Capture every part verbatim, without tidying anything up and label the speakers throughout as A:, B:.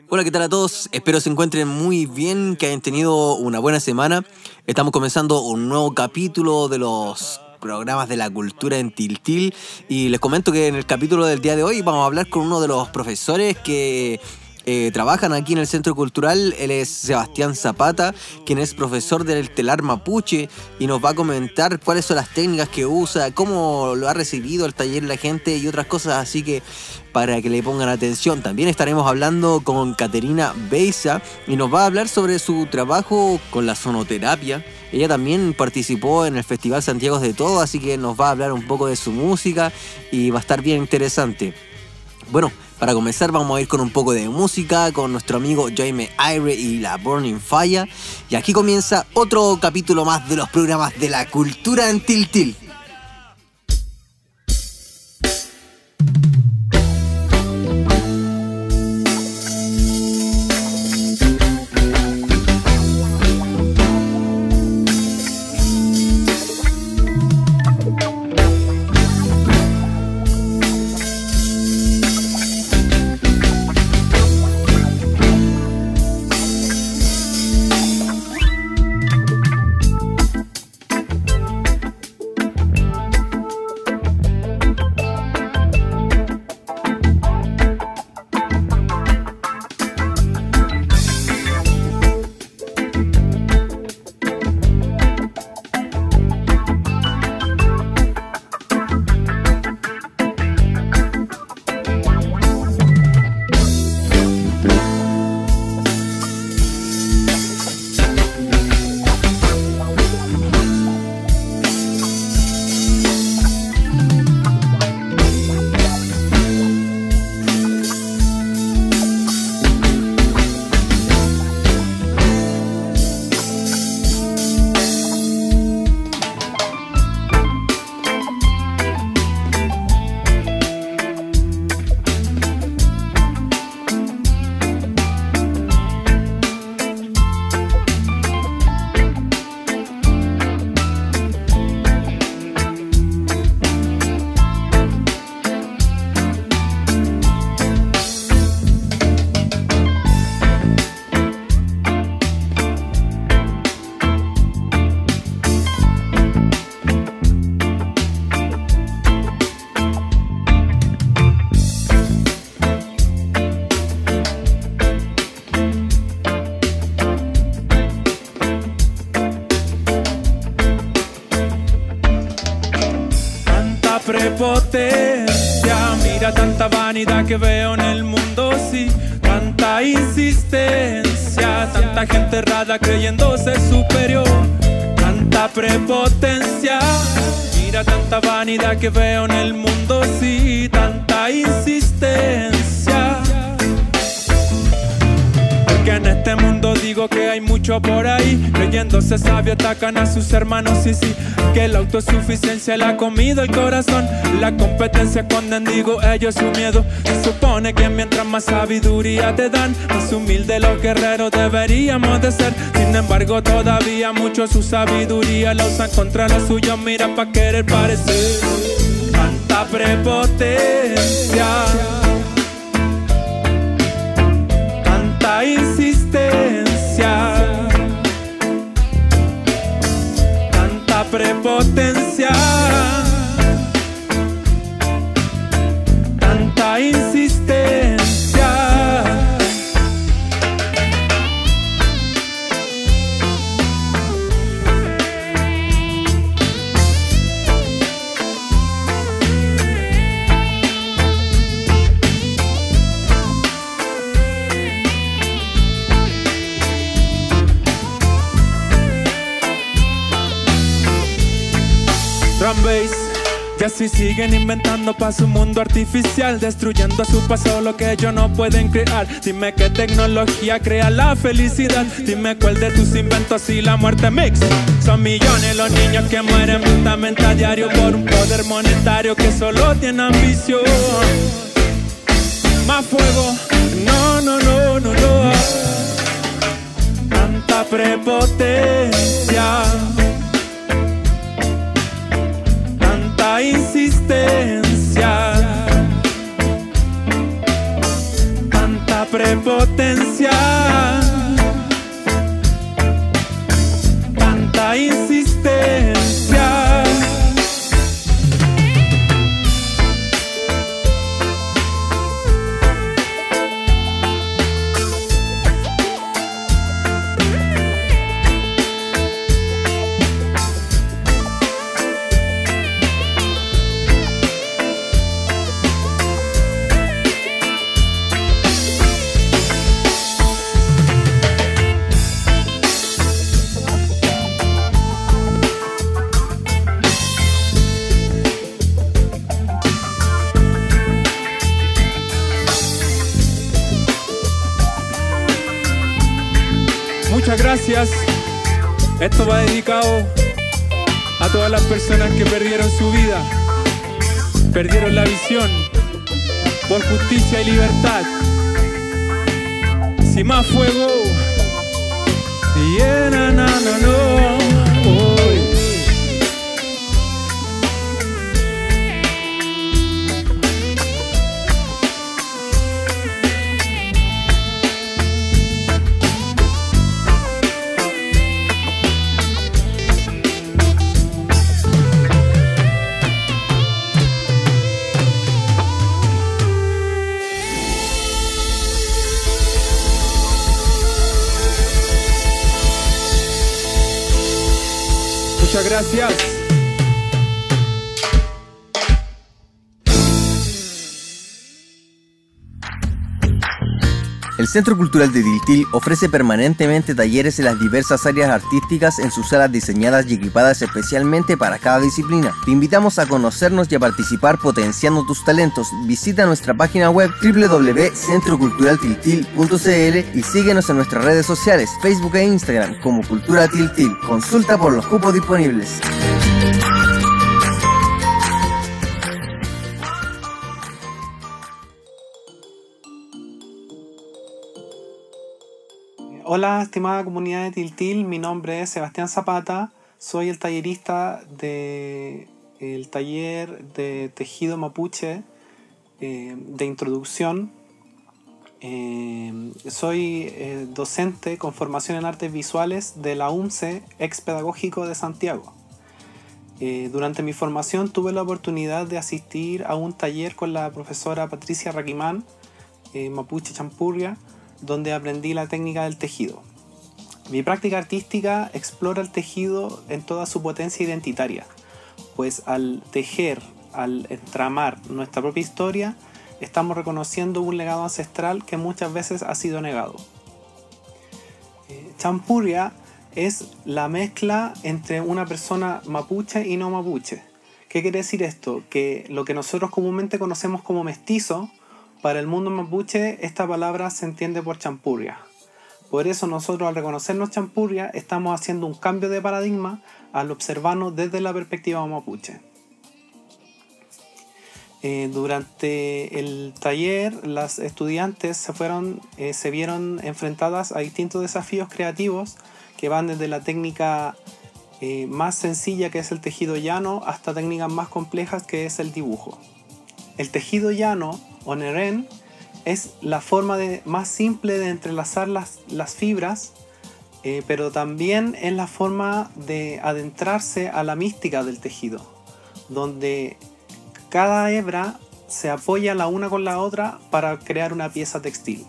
A: Hola, ¿qué tal a todos? Espero se encuentren muy bien, que hayan tenido una buena semana. Estamos comenzando un nuevo capítulo de los programas de la cultura en Tiltil y les comento que en el capítulo del día de hoy vamos a hablar con uno de los profesores que eh, trabajan aquí en el Centro Cultural. Él es Sebastián Zapata, quien es profesor del telar mapuche y nos va a comentar cuáles son las técnicas que usa, cómo lo ha recibido el taller la gente y otras cosas, así que para que le pongan atención. También estaremos hablando con Caterina Beiza y nos va a hablar sobre su trabajo con la sonoterapia. Ella también participó en el Festival Santiago de Todo, así que nos va a hablar un poco de su música y va a estar bien interesante. Bueno, para comenzar vamos a ir con un poco de música con nuestro amigo Jaime Aire y la Burning Fire. Y aquí comienza otro capítulo más de los programas de la cultura en Tiltil.
B: Prepotencia, mira tanta vanidad que veo en el mundo, sí, tanta insistencia, tanta gente errada creyéndose superior, tanta prepotencia, mira tanta vanidad que veo en el mundo, sí, tanta insistencia. Que en este mundo digo que hay mucho por ahí, creyéndose sabio atacan a sus hermanos, sí, sí. Que la autosuficiencia le ha comido el corazón, la competencia esconden, digo ellos su miedo. Se supone que mientras más sabiduría te dan, más humilde los guerreros deberíamos de ser. Sin embargo todavía muchos su sabiduría la usan contra los suyos, mira pa' querer parecer. Tanta prepotencia, tanta insistencia, tanta prepotencia, tanta insistencia. Drum bass, y así siguen inventando pa' su mundo artificial, destruyendo a su paso lo que ellos no pueden crear. Dime qué tecnología crea la felicidad, dime cuál de tus inventos y la muerte mix. Son millones los niños que mueren brutalmente a diario por un poder monetario que solo tiene ambición. Más fuego, no, no, no, no, no. Tanta prepotencia, tanta insistencia, tanta prepotencia. Muchas gracias. Esto va dedicado a todas las personas que perdieron su vida, perdieron la visión por justicia y libertad. Sin más fuego. Yeah, na, na, na, no. Oh. Muchas gracias.
C: El Centro Cultural de Tiltil ofrece permanentemente talleres en las diversas áreas artísticas en sus salas diseñadas y equipadas especialmente para cada disciplina. Te invitamos a conocernos y a participar potenciando tus talentos. Visita nuestra página web doble u doble u doble u punto centro cultural tiltil punto c l y síguenos en nuestras redes sociales, Facebook e Instagram como Cultura Tiltil. Consulta por los cupos disponibles.
D: Hola, estimada comunidad de Tiltil, mi nombre es Sebastián Zapata, soy el tallerista del taller de tejido mapuche eh, de introducción. Eh, soy eh, docente con formación en artes visuales de la U M C E, ex pedagógico de Santiago. Eh, durante mi formación tuve la oportunidad de asistir a un taller con la profesora Patricia Raquimán, eh, mapuche champurria, donde aprendí la técnica del tejido. Mi práctica artística explora el tejido en toda su potencia identitaria, pues al tejer, al entramar nuestra propia historia, estamos reconociendo un legado ancestral que muchas veces ha sido negado. Eh, champurria es la mezcla entre una persona mapuche y no mapuche. ¿Qué quiere decir esto? Que lo que nosotros comúnmente conocemos como mestizo, para el mundo mapuche esta palabra se entiende por champurria. Por eso nosotros al reconocernos champurria estamos haciendo un cambio de paradigma al observarnos desde la perspectiva mapuche. Eh, durante el taller las estudiantes se, fueron, eh, se vieron enfrentadas a distintos desafíos creativos que van desde la técnica eh, más sencilla, que es el tejido llano, hasta técnicas más complejas, que es el dibujo. El tejido llano o neren es la forma de, más simple de entrelazar las, las fibras, eh, pero también es la forma de adentrarse a la mística del tejido, donde cada hebra se apoya la una con la otra para crear una pieza textil.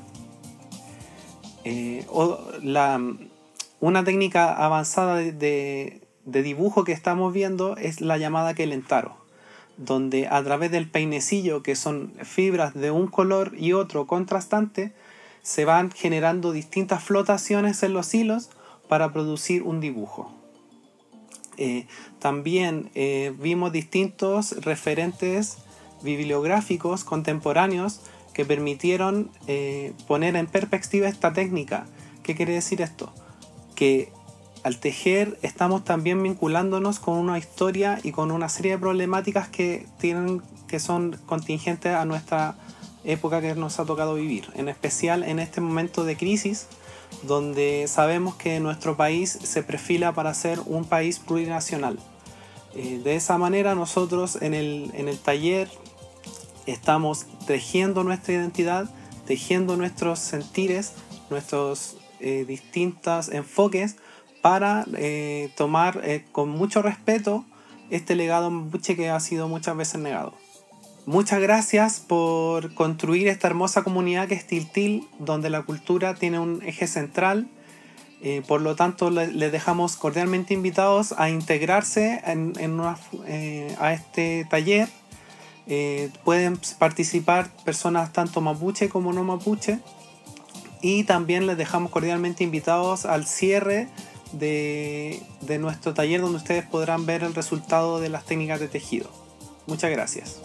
D: Eh, o la, una técnica avanzada de, de, de dibujo que estamos viendo es la llamada quelentaro, donde a través del peinecillo, que son fibras de un color y otro contrastante, se van generando distintas flotaciones en los hilos para producir un dibujo. Eh, también eh, vimos distintos referentes bibliográficos contemporáneos que permitieron eh, poner en perspectiva esta técnica. ¿Qué quiere decir esto? Que al tejer estamos también vinculándonos con una historia y con una serie de problemáticas que, tienen, que son contingentes a nuestra época que nos ha tocado vivir, en especial en este momento de crisis, donde sabemos que nuestro país se perfila para ser un país plurinacional. Eh, de esa manera nosotros en el, en el taller estamos tejiendo nuestra identidad, tejiendo nuestros sentires, nuestros eh, distintos enfoques, para eh, tomar eh, con mucho respeto este legado mapuche que ha sido muchas veces negado. Muchas gracias por construir esta hermosa comunidad que es Tiltil, donde la cultura tiene un eje central. Eh, por lo tanto, les le dejamos cordialmente invitados a integrarse en, en una, eh, a este taller. Eh, pueden participar personas tanto mapuche como no mapuche. Y también les dejamos cordialmente invitados al cierre De, de nuestro taller, donde ustedes podrán ver el resultado de las técnicas de tejido. Muchas gracias.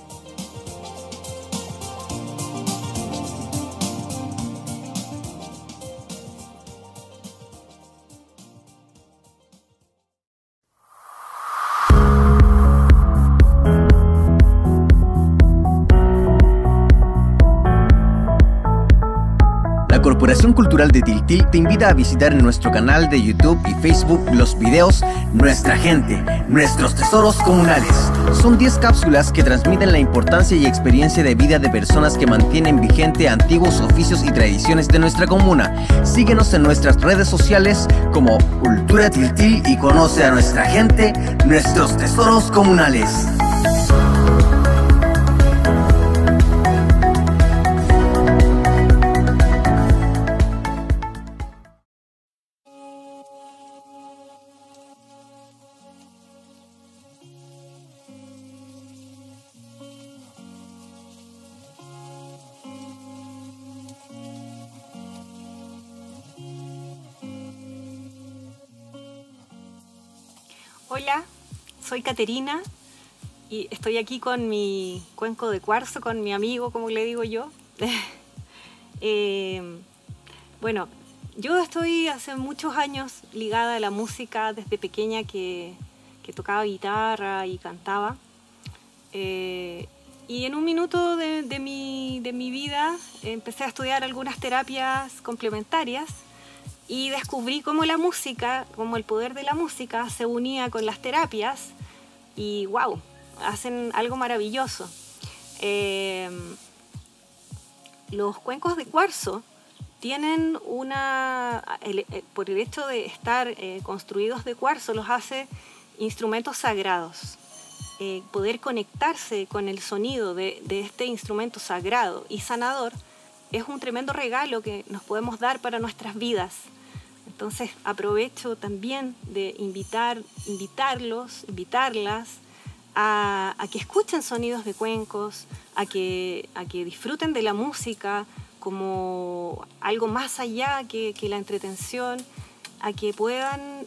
C: Corporación Cultural de Tiltil te invita a visitar en nuestro canal de YouTube y Facebook los videos Nuestra Gente, Nuestros Tesoros Comunales. Son diez cápsulas que transmiten la importancia y experiencia de vida de personas que mantienen vigente antiguos oficios y tradiciones de nuestra comuna. Síguenos en nuestras redes sociales como Cultura Tiltil y conoce a nuestra gente, nuestros tesoros comunales.
E: Hola, soy Caterina y estoy aquí con mi cuenco de cuarzo, con mi amigo, como le digo yo. eh, bueno, yo estoy hace muchos años ligada a la música desde pequeña que, que tocaba guitarra y cantaba. Eh, y en un minuto de, de, mi, de mi vida empecé a estudiar algunas terapias complementarias. Y descubrí cómo la música, cómo el poder de la música se unía con las terapias y wow, hacen algo maravilloso. Eh, los cuencos de cuarzo tienen una, el, el, por el hecho de estar eh, construidos de cuarzo, los hace instrumentos sagrados. Eh, poder conectarse con el sonido de, de este instrumento sagrado y sanador es un tremendo regalo que nos podemos dar para nuestras vidas. Entonces aprovecho también de invitar, invitarlos, invitarlas a, a que escuchen sonidos de cuencos, a que, a que disfruten de la música como algo más allá que, que la entretención, a que puedan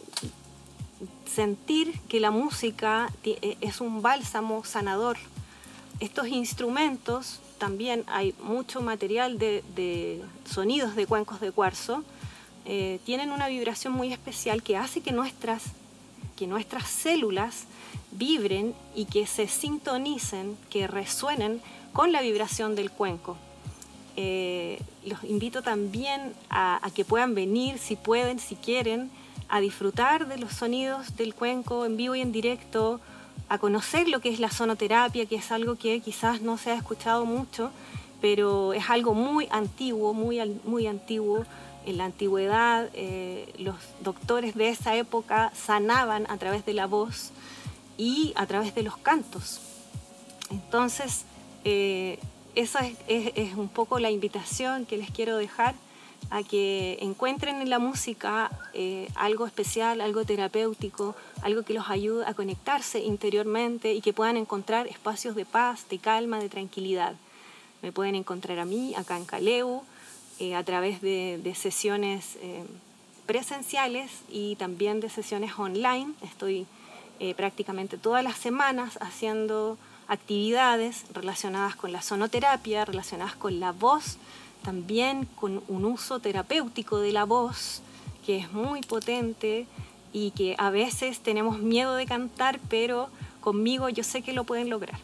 E: sentir que la música es un bálsamo sanador. Estos instrumentos, también hay mucho material de, de sonidos de cuencos de cuarzo, eh, tienen una vibración muy especial que hace que nuestras, que nuestras células vibren y que se sintonicen, que resuenen con la vibración del cuenco. Eh, los invito también a, a que puedan venir, si pueden, si quieren, a disfrutar de los sonidos del cuenco en vivo y en directo, a conocer lo que es la sonoterapia, que es algo que quizás no se ha escuchado mucho, pero es algo muy antiguo, muy, muy antiguo. En la antigüedad, eh, los doctores de esa época sanaban a través de la voz y a través de los cantos. Entonces, eh, esa es, es, es un poco la invitación que les quiero dejar, a que encuentren en la música eh, algo especial, algo terapéutico, algo que los ayude a conectarse interiormente y que puedan encontrar espacios de paz, de calma, de tranquilidad. Me pueden encontrar a mí acá en Caleu, eh, a través de, de sesiones eh, presenciales y también de sesiones online. Estoy eh, prácticamente todas las semanas haciendo actividades relacionadas con la sonoterapia, relacionadas con la voz, también con un uso terapéutico de la voz que es muy potente y que a veces tenemos miedo de cantar, pero conmigo yo sé que lo pueden lograr.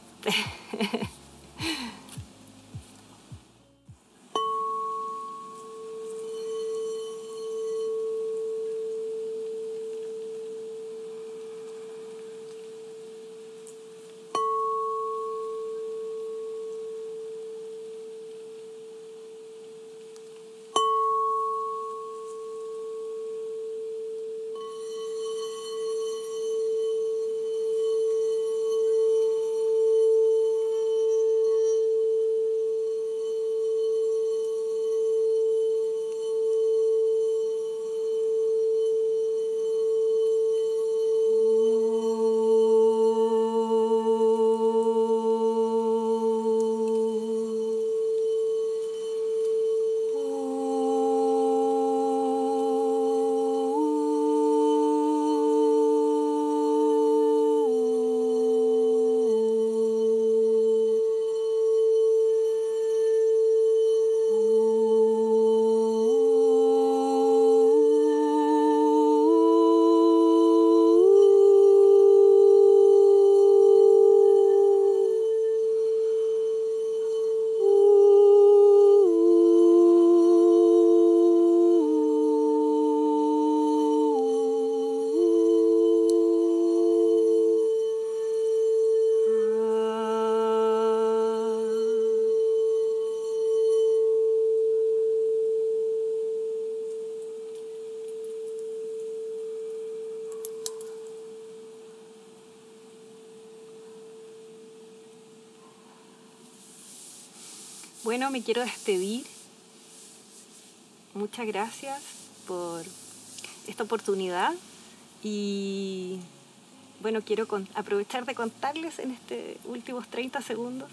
E: Bueno, me quiero despedir. Muchas gracias por esta oportunidad y bueno, quiero con, aprovechar de contarles en estos últimos treinta segundos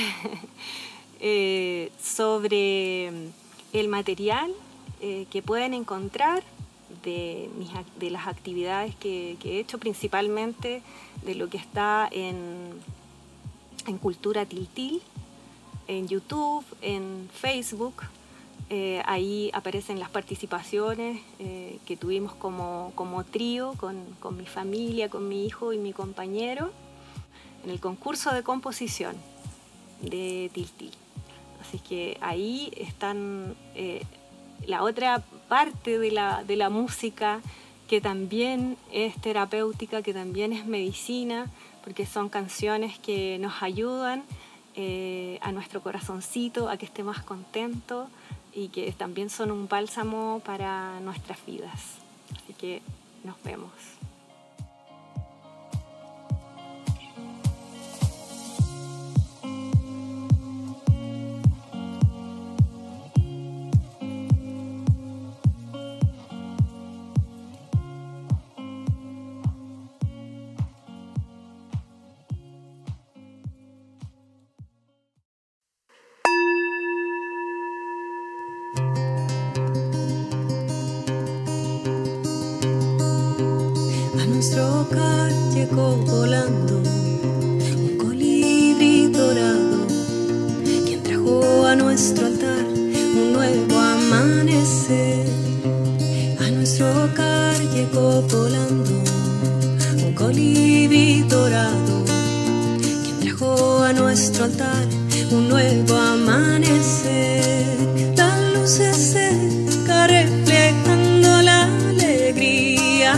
E: eh, sobre el material eh, que pueden encontrar de, mis, de las actividades que, que he hecho, principalmente de lo que está en, en Cultura Tiltil, en YouTube, en Facebook. Eh, ahí aparecen las participaciones eh, que tuvimos como, como trío con, con mi familia, con mi hijo y mi compañero en el concurso de composición de Tiltil. Así que ahí están eh, la otra parte de la, de la música que también es terapéutica, que también es medicina, porque son canciones que nos ayudan eh, a nuestro corazoncito a que esté más contento, y que también son un bálsamo para nuestras vidas. Así que nos vemos.
F: Nuestro hogar llegó volando un colibrí dorado, quien trajo a nuestro altar un nuevo amanecer. A nuestro hogar llegó volando un colibrí dorado, quien trajo a nuestro altar un nuevo amanecer. La luz se acerca reflejando la alegría,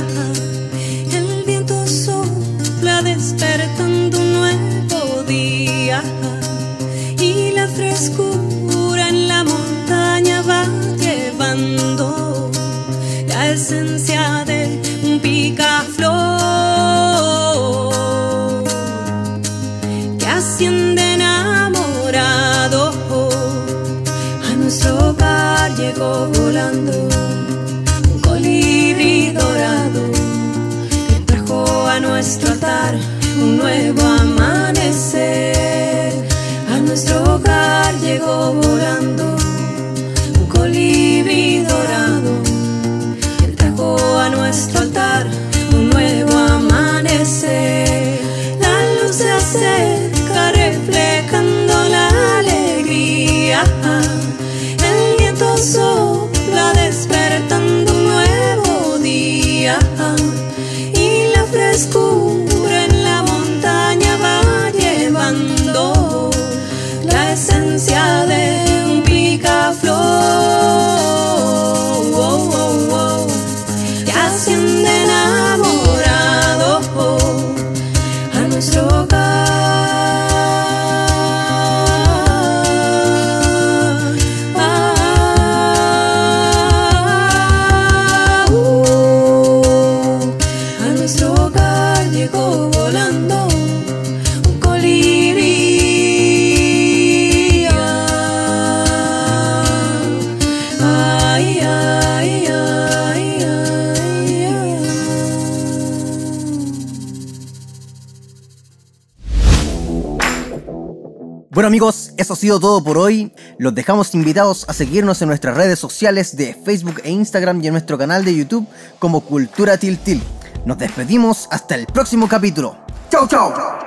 F: despertando un nuevo día, y la frescura en la montaña va llevando la esencia de un picaflor que asciende enamorado. A nuestro hogar llegó volando un colibrí dorado, a nuestro altar un nuevo amanecer. A nuestro hogar llegó volando un colibrí dorado, que trajo a nuestro altar un nuevo amanecer. La luz se acerca reflejando la alegría, el viento sopla despertando un nuevo día, frescura en la montaña va llevando la esencia de un picaflor oh, oh, oh, que asciende enamorado a nuestro hogar. Llegó volando un colibrí, ay, ay, ay, ay, ay.
C: Bueno amigos, eso ha sido todo por hoy. Los dejamos invitados a seguirnos en nuestras redes sociales de Facebook e Instagram y en nuestro canal de YouTube como Cultura Tiltil. Nos despedimos hasta el próximo capítulo. ¡Chau, chau!